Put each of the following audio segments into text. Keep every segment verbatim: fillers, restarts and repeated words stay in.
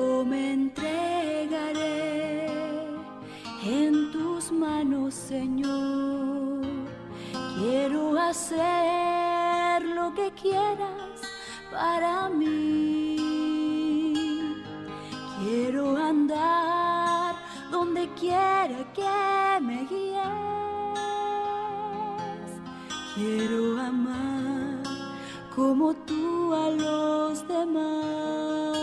Yo me entregaré en tus manos, Señor. Quiero hacer lo que quieras para mí. Quiero andar donde quiera que me guíes. Quiero amar como tú a los demás.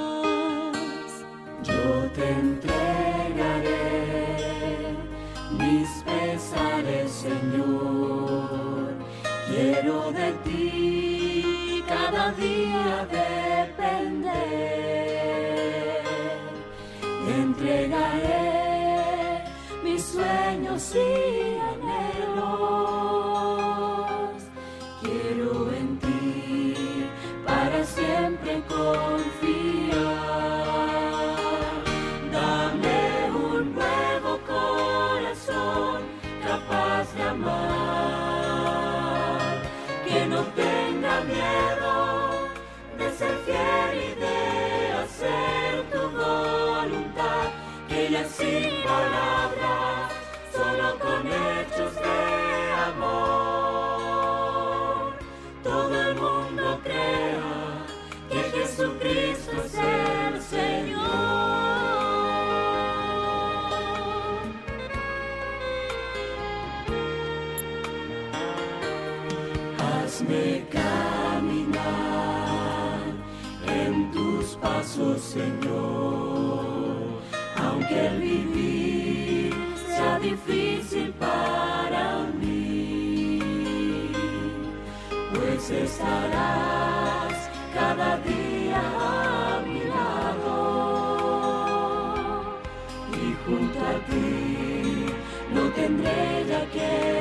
Yo te entregaré mis pesares, Señor. Quiero de ti cada día depender. Te entregaré mis sueños y anhelos. Quiero en ti para siempre confiar. Dame un nuevo corazón capaz de amar, que no tenga miedo de ser fiel y de hacer tu voluntad, que ya sin palabras, solo con hechos de amor, todo el mundo crea que Jesucristo es el Señor. Hazme caminar en tus pasos, Señor, aunque el vivir sea difícil para mí, pues estarás cada día a mi lado, y junto a ti no tendré ya que